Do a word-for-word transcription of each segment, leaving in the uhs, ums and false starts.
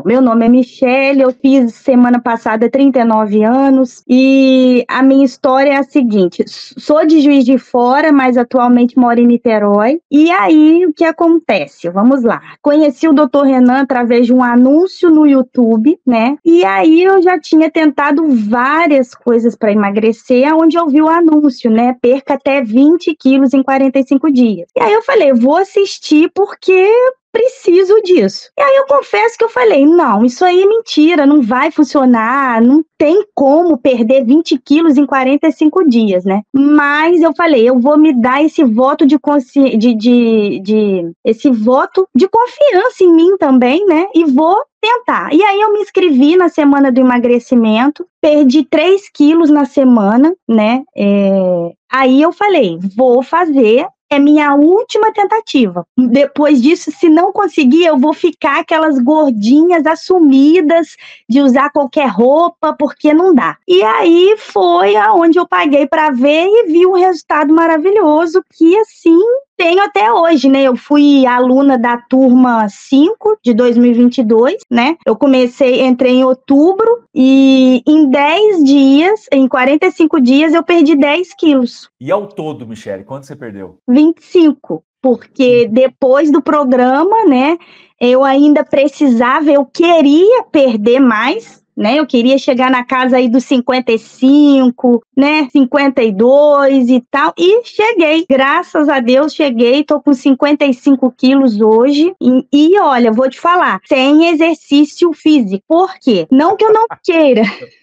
Meu nome é Michele, eu fiz semana passada trinta e nove anos e a minha história é a seguinte, sou de Juiz de Fora, mas atualmente moro em Niterói. E aí, o que acontece? Vamos lá. Conheci o doutor Renan através de um anúncio no YouTube, né? E aí eu já tinha tentado várias coisas para emagrecer, onde eu vi o anúncio, né? Perca até vinte quilos em quarenta e cinco dias. E aí eu falei, vou assistir porque preciso disso. E aí eu confesso que eu falei, não, isso aí é mentira, não vai funcionar, não tem como perder vinte quilos em quarenta e cinco dias, né? Mas eu falei, eu vou me dar esse voto de, consci... de, de, de esse voto de confiança em mim também, né? E vou tentar. E aí eu me inscrevi na semana do emagrecimento, perdi três quilos na semana, né? É... Aí eu falei, vou fazer. É minha última tentativa. Depois disso, se não conseguir, eu vou ficar aquelas gordinhas assumidas de usar qualquer roupa, porque não dá. E aí foi aonde eu paguei para ver e vi um resultado maravilhoso que, assim, tenho até hoje, né? Eu fui aluna da turma cinco de dois mil e vinte e dois, né? Eu comecei, entrei em outubro e em dez dias, em quarenta e cinco dias, eu perdi dez quilos. E ao todo, Michele, quanto você perdeu? vinte e cinco, porque depois do programa, né? Eu ainda precisava, eu queria perder mais, né? Eu queria chegar na casa aí dos cinquenta e cinco, né? cinquenta e dois e tal. E cheguei. Graças a Deus, cheguei. Tô com cinquenta e cinco quilos hoje. E, e olha, vou te falar, sem exercício físico. Por quê? Não que eu não queira.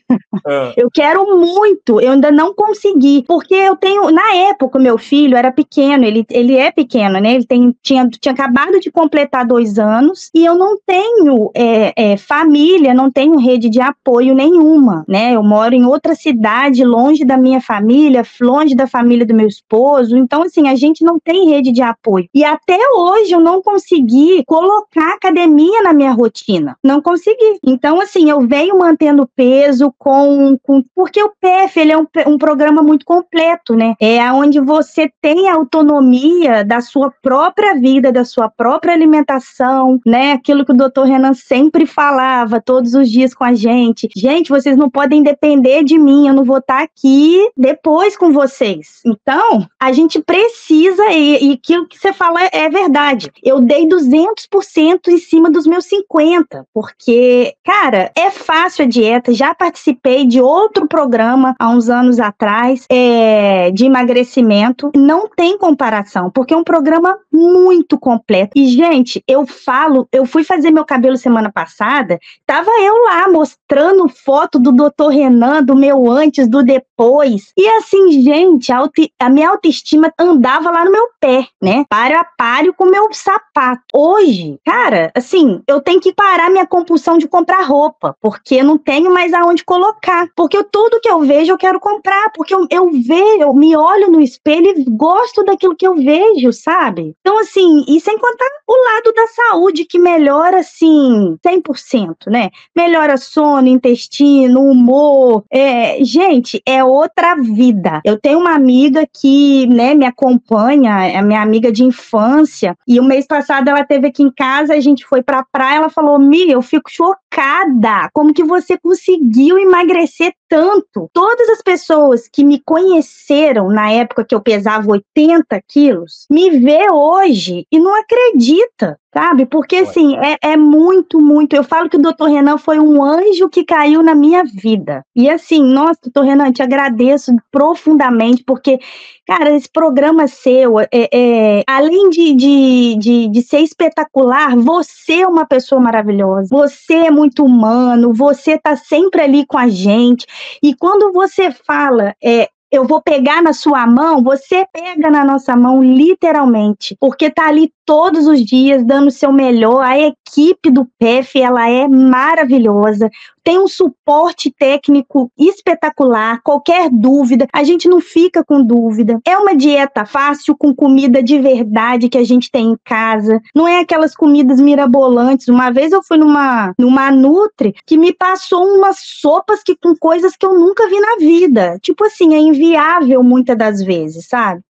Eu quero muito, eu ainda não consegui, porque eu tenho, na época, meu filho era pequeno, ele, ele é pequeno, né? Ele tem, tinha, tinha acabado de completar dois anos e eu não tenho é, é, família, não tenho rede de apoio nenhuma, né? Eu moro em outra cidade, longe da minha família, longe da família do meu esposo, então, assim, a gente não tem rede de apoio. E até hoje eu não consegui colocar academia na minha rotina, não consegui. Então, assim, eu venho mantendo peso, Com, com, porque o P F ele é um, um programa muito completo, né? É onde você tem a autonomia da sua própria vida, da sua própria alimentação, né? Aquilo que o doutor Renan sempre falava todos os dias com a gente. Gente, vocês não podem depender de mim, eu não vou estar aqui depois com vocês. Então, a gente precisa, e, e aquilo que você fala é, é verdade. Eu dei duzentos por cento em cima dos meus cinquenta, porque, cara, é fácil a dieta, já participei de outro programa há uns anos atrás, é, de emagrecimento, não tem comparação, porque é um programa muito completo. E, gente, eu falo, eu fui fazer meu cabelo semana passada, tava eu lá mostrando foto do doutor Renan, do meu antes, do depois, e assim, gente, a, auto, a minha autoestima andava lá no meu pé, né, páreo a páreo com o meu sapato. Hoje, cara, assim, eu tenho que parar minha compulsão de comprar roupa, porque eu não tenho mais aonde colocar, porque eu, tudo que eu vejo eu quero comprar, porque eu, eu vejo, eu me olho no espelho e gosto daquilo que eu vejo, sabe? Então, assim, e sem contar o lado da saúde, que melhora, assim, cem por cento, né? Melhora sono, intestino, humor, é, gente, é outra vida. Eu tenho uma amiga que, né, me acompanha, é minha amiga de infância, e o mês passado ela esteve aqui em casa, a gente foi pra praia, ela falou, Mi, eu fico chocada, como que você conseguiu emagrecer tanto? Todas as pessoas que me conheceram na época que eu pesava oitenta quilos, me vê hoje e não acredita, sabe? Porque, assim, é, é muito, muito... Eu falo que o doutor Renan foi um anjo que caiu na minha vida. E, assim, nossa, doutor Renan, te agradeço profundamente, porque, cara, esse programa seu, é, é, além de, de, de, de ser espetacular, você é uma pessoa maravilhosa, você é muito humano, você tá sempre ali com a gente, e quando você fala, é, eu vou pegar na sua mão, você pega na nossa mão literalmente, porque tá ali todos os dias dando o seu melhor. A equipe do P F, ela é maravilhosa, tem um suporte técnico espetacular, qualquer dúvida, a gente não fica com dúvida. É uma dieta fácil, com comida de verdade que a gente tem em casa, não é aquelas comidas mirabolantes. Uma vez eu fui numa, numa Nutri que me passou umas sopas que, com coisas que eu nunca vi na vida, tipo assim, é inviável muitas das vezes, sabe?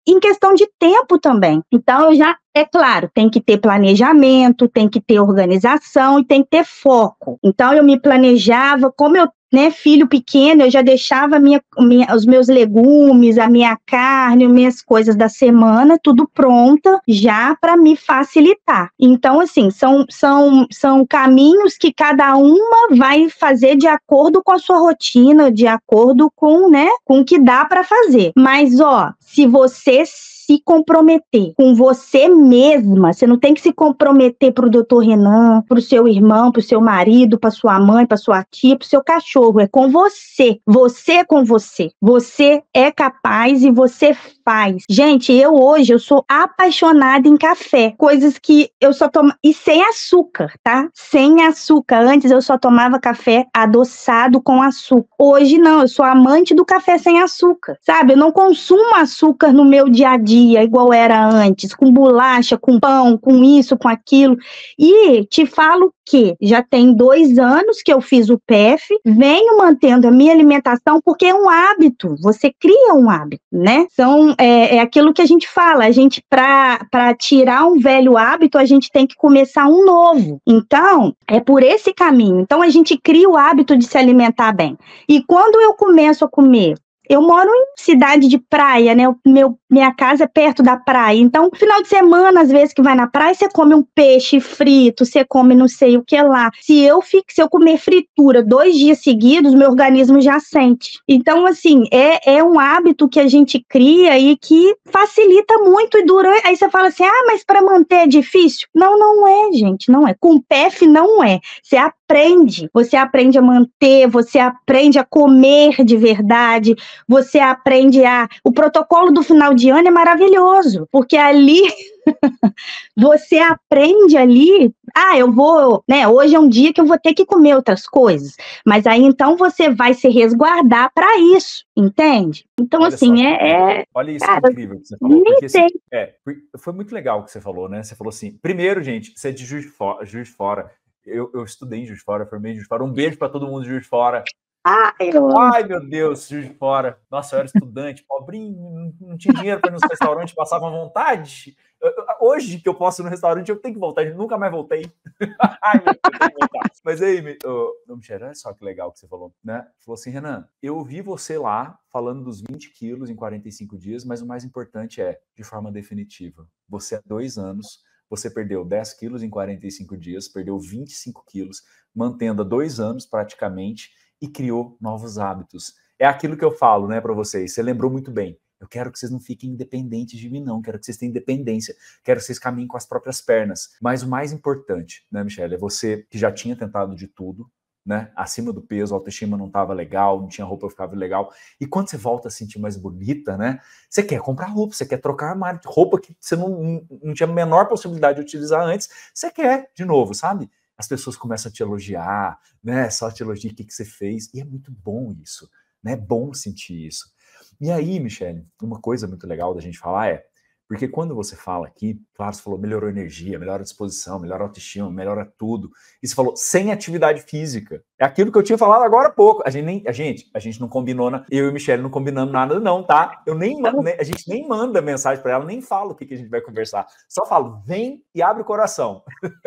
em questão de tempo também. Então, eu já, é claro, tem que ter planejamento, tem que ter organização e tem que ter foco. Então, eu me planejava, como eu né, filho pequeno, eu já deixava minha, minha, os meus legumes, a minha carne, as minhas coisas da semana, tudo pronta, já para me facilitar. Então, assim, são, são, são caminhos que cada uma vai fazer de acordo com a sua rotina, de acordo com, né, com o que dá para fazer. Mas, ó, se você se comprometer com você mesma, você não tem que se comprometer para o doutor Renan, para o seu irmão, para o seu marido, para sua mãe, para sua tia, para o seu cachorro, é com você, você é com você, você é capaz e você faz. Gente, eu hoje, eu sou apaixonada em café, coisas que eu só tomo, e sem açúcar, tá? Sem açúcar, antes eu só tomava café adoçado com açúcar, hoje não, eu sou amante do café sem açúcar, sabe? Eu não consumo açúcar no meu dia a dia, igual era antes, com bolacha, com pão, com isso, com aquilo. E te falo que já tem dois anos que eu fiz o P E F, venho mantendo a minha alimentação porque é um hábito, você cria um hábito, né? São, é, é aquilo que a gente fala, a gente, para tirar um velho hábito, a gente tem que começar um novo. Então, é por esse caminho. Então, a gente cria o hábito de se alimentar bem. E quando eu começo a comer, eu moro em cidade de praia, né? O meu, minha casa é perto da praia. Então, final de semana, às vezes que vai na praia, você come um peixe frito, você come não sei o que lá. Se eu, fico, se eu comer fritura dois dias seguidos, meu organismo já sente. Então, assim, é, é um hábito que a gente cria e que facilita muito. E dura. Aí você fala assim, ah, mas para manter é difícil? Não, não é, gente, não é. Com P E F não é. Você aprende. Você aprende a manter, você aprende a comer de verdade, você aprende a... O protocolo do final de ano é maravilhoso, porque ali você aprende ali, ah, eu vou, né, hoje é um dia que eu vou ter que comer outras coisas, mas aí então você vai se resguardar para isso, entende? Então, olha assim, só, é, é... Olha isso Cara, que incrível que você falou, nem porque assim, sei. é, foi muito legal o que você falou, né? Você falou assim, primeiro, gente, você é de Juiz de Fora, Juiz de Fora. Eu, eu estudei em Juiz de Fora, formei em Juiz de Fora, um beijo para todo mundo de Juiz de Fora. Ai, eu... Ai, meu Deus, Juiz de Fora. Nossa, eu era estudante, pobrinho, não tinha dinheiro para ir nos restaurantes, passava vontade. Hoje que eu posso ir no restaurante, eu tenho que voltar, eu nunca mais voltei. Ai, meu Deus, eu tenho que voltar. Mas aí, oh, Michele, olha só que legal que você falou, né? Falou assim, Renan, eu ouvi você lá falando dos vinte quilos em quarenta e cinco dias, mas o mais importante é, de forma definitiva, você há dois anos, você perdeu dez quilos em quarenta e cinco dias, perdeu vinte e cinco quilos, mantendo há dois anos praticamente, e criou novos hábitos. É aquilo que eu falo, né, para vocês. Você lembrou muito bem. Eu quero que vocês não fiquem independentes de mim, não. Quero que vocês tenham independência. Quero que vocês caminhem com as próprias pernas. Mas o mais importante, né, Michele, é você que já tinha tentado de tudo, né? Acima do peso, a autoestima não estava legal, não tinha roupa que ficava legal. E quando você volta a se sentir mais bonita, né? Você quer comprar roupa, você quer trocar armário de roupa que você não, não, não tinha a menor possibilidade de utilizar antes. Você quer, de novo, sabe? As pessoas começam a te elogiar, né? Só te elogiam o que, que você fez. E é muito bom isso, né? É bom sentir isso. E aí, Michele, uma coisa muito legal da gente falar é, porque quando você fala aqui, claro, você falou melhorou a energia, melhora a disposição, melhora a autoestima, melhora tudo. E você falou sem atividade física. É aquilo que eu tinha falado agora há pouco. A gente, nem, a gente, a gente não combinou, na, eu e Michele não combinamos nada não, tá? Eu nem, a gente nem manda mensagem para ela, nem fala o que, que a gente vai conversar. Só falo, vem e abre o coração.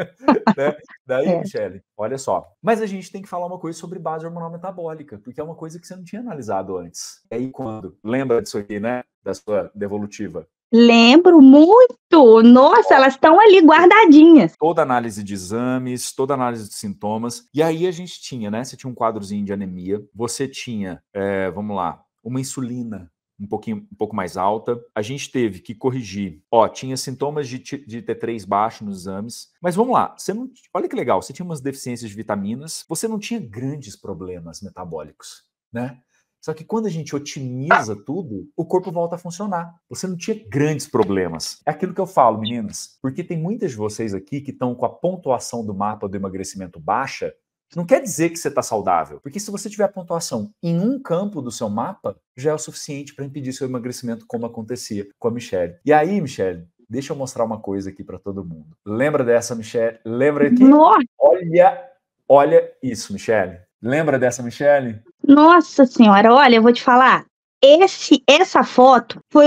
Né? Daí, é. Michele, olha só. Mas a gente tem que falar uma coisa sobre base hormonal metabólica, porque é uma coisa que você não tinha analisado antes. E aí quando? Lembra disso aqui, né? Da sua devolutiva. Lembro muito. Nossa, elas estão ali guardadinhas. Toda análise de exames, toda análise de sintomas. E aí a gente tinha, né? Você tinha um quadrozinho de anemia. Você tinha, é, vamos lá, uma insulina um pouquinho, um pouco mais alta. A gente teve que corrigir. Ó, tinha sintomas de, de T três baixo nos exames. Mas vamos lá, você não, olha que legal, você tinha umas deficiências de vitaminas. Você não tinha grandes problemas metabólicos, né? Só que quando a gente otimiza tudo, o corpo volta a funcionar. Você não tinha grandes problemas. É aquilo que eu falo, meninas. Porque tem muitas de vocês aqui que estão com a pontuação do mapa do emagrecimento baixa. Não quer dizer que você está saudável. Porque se você tiver a pontuação em um campo do seu mapa, já é o suficiente para impedir seu emagrecimento, como acontecia com a Michele. E aí, Michele, deixa eu mostrar uma coisa aqui para todo mundo. Lembra dessa, Michele? Lembra aqui? Nossa. Olha, olha isso, Michele. Lembra dessa, Michele? Nossa senhora, olha, eu vou te falar, esse, essa foto foi,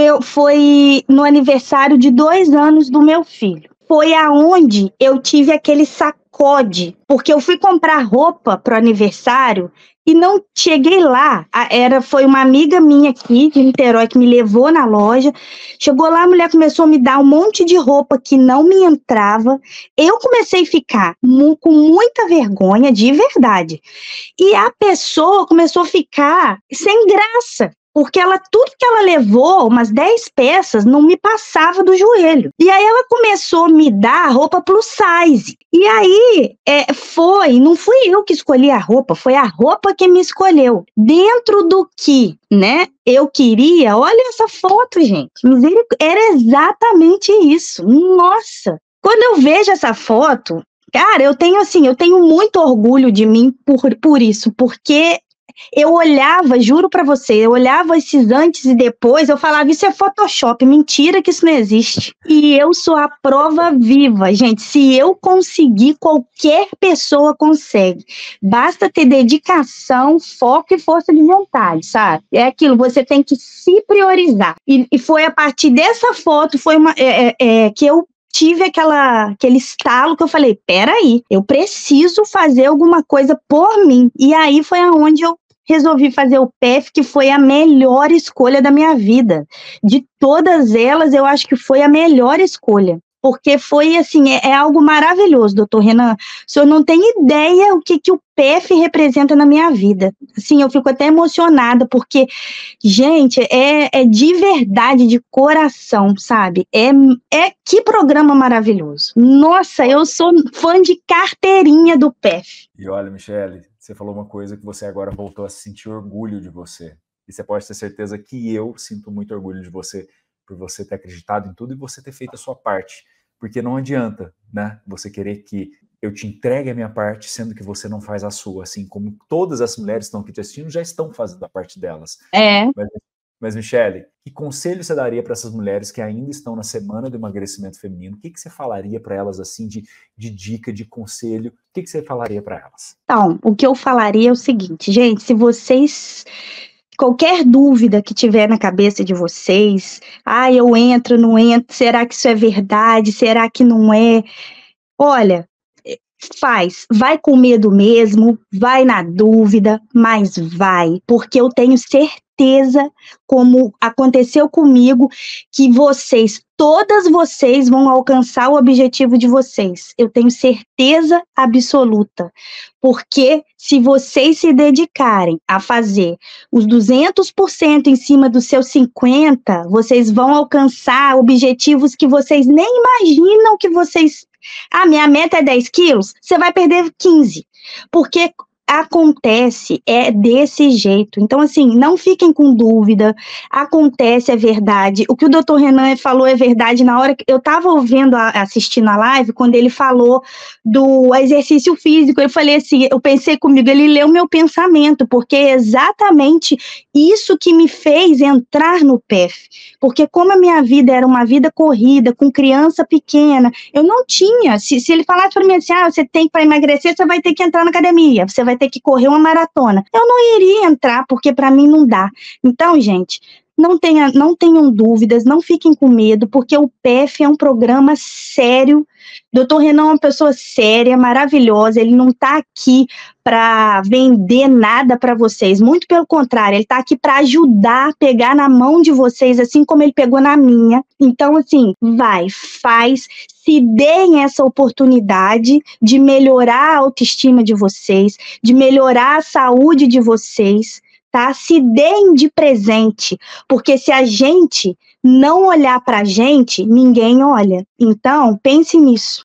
foi no aniversário de dois anos do meu filho. Foi aonde eu tive aquele sacode, porque eu fui comprar roupa pro aniversário e não cheguei lá. Era, foi uma amiga minha aqui de Niterói que me levou na loja. Chegou lá, a mulher começou a me dar um monte de roupa que não me entrava. Eu comecei a ficar mu- com muita vergonha, de verdade. E a pessoa começou a ficar sem graça. Porque ela, tudo que ela levou, umas dez peças, não me passava do joelho. E aí ela começou a me dar roupa plus size. E aí é, foi, não fui eu que escolhi a roupa, foi a roupa que me escolheu. Dentro do que, né, eu queria, olha essa foto, gente. Misericórdia, era exatamente isso. Nossa! Quando eu vejo essa foto, cara, eu tenho assim, eu tenho muito orgulho de mim por, por isso, porque eu olhava, juro pra você, eu olhava esses antes e depois, eu falava, isso é Photoshop, mentira que isso não existe. E eu sou a prova viva, gente, se eu conseguir, qualquer pessoa consegue. Basta ter dedicação, foco e força de vontade, sabe? É aquilo, você tem que se priorizar. E, e foi a partir dessa foto, foi uma, é, é, é, que eu tive aquela, aquele estalo que eu falei, peraí, eu preciso fazer alguma coisa por mim. E aí foi aonde eu resolvi fazer o P F, que foi a melhor escolha da minha vida. De todas elas, eu acho que foi a melhor escolha. Porque foi, assim, é, é algo maravilhoso, doutor Renan. O senhor não tem ideia o que, que o P F representa na minha vida. Assim, eu fico até emocionada, porque, gente, é, é de verdade, de coração, sabe? É, é que programa maravilhoso. Nossa, eu sou fã de carteirinha do P F. E olha, Michele, você falou uma coisa que você agora voltou a sentir orgulho de você. E você pode ter certeza que eu sinto muito orgulho de você, por você ter acreditado em tudo e você ter feito a sua parte. Porque não adianta, né, você querer que eu te entregue a minha parte, sendo que você não faz a sua, assim como todas as mulheres que estão aqui te assistindo já estão fazendo a parte delas. É. Mas, mas Michele, que conselho você daria para essas mulheres que ainda estão na semana do emagrecimento feminino? O que, que você falaria para elas, assim, de, de dica, de conselho? O que, que você falaria para elas? Então, o que eu falaria é o seguinte, gente, se vocês... Qualquer dúvida que tiver na cabeça de vocês, ah, eu entro, não entro, será que isso é verdade, será que não é? Olha, faz, vai com medo mesmo, vai na dúvida, mas vai, porque eu tenho certeza, como aconteceu comigo, que vocês, todas vocês vão alcançar o objetivo de vocês. Eu tenho certeza absoluta, porque se vocês se dedicarem a fazer os duzentos por cento em cima dos seus cinquenta por cento, vocês vão alcançar objetivos que vocês nem imaginam que vocês... Ah, minha meta é dez quilos, você vai perder quinze, porque acontece, é desse jeito. Então, assim, não fiquem com dúvida, acontece, é verdade. O que o doutor Renan falou é verdade. Na hora que eu estava ouvindo, a, assistindo a live, quando ele falou do exercício físico, eu falei assim, eu pensei comigo, ele leu meu pensamento, porque é exatamente isso que me fez entrar no P F. Porque como a minha vida era uma vida corrida, com criança pequena, eu não tinha, se, se ele falasse para mim assim, ah, você tem que, para emagrecer, você vai ter que entrar na academia, você vai ter que correr uma maratona. Eu não iria entrar, porque para mim não dá. Então, gente, não, tenha, não tenham dúvidas, não fiquem com medo, porque o P F é um programa sério. doutor Renan é uma pessoa séria, maravilhosa, ele não está aqui para vender nada para vocês, muito pelo contrário, ele está aqui para ajudar a pegar na mão de vocês, assim como ele pegou na minha. Então, assim, vai, faz, se deem essa oportunidade de melhorar a autoestima de vocês, de melhorar a saúde de vocês, tá? Se deem de presente, porque se a gente não olhar pra gente, ninguém olha. Então, pense nisso.